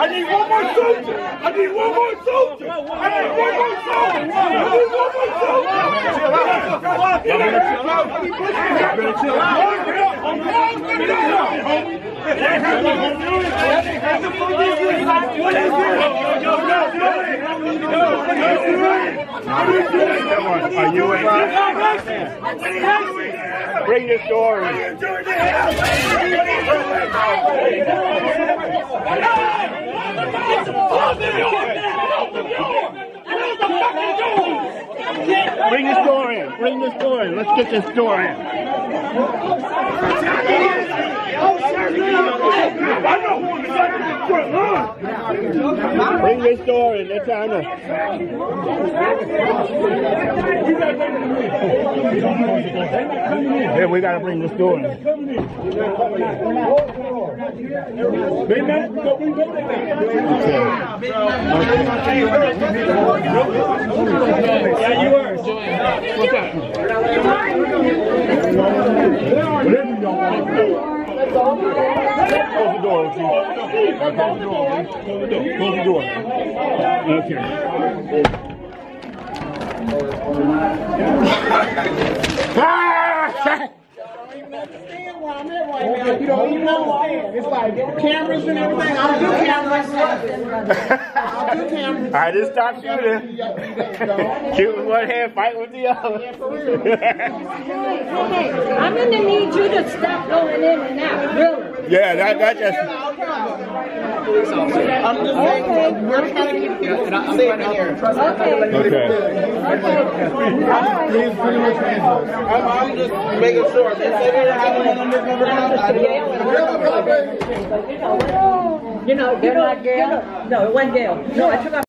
I need one more soldier. I need one more soldier. I need one more soldier. I need one more soldier. You better chill out. You better chill out. Are you in? Bring the story. Bring the store in. Bring the store in. Let's get this store in. Bring this store in. They're trying to. Yeah, we gotta bring the store in. Bring that. Yeah, you were. What's that? Close the door, Close the door. Okay. Understand where I'm at right now. You don't even understand. It's like cameras and everything. I'll do cameras. I'll do cameras. I just stopped shooting. Shoot with one hand, fight with the other. Yeah, for real. Hey, I'm gonna need you to stop going in and out, really. Yeah, that just. I'm just saying, we're trying to keep people safe in here. Okay. I'm just making sure. They say they're having an undercover house. You know, no, it wasn't Gail. No, I took off.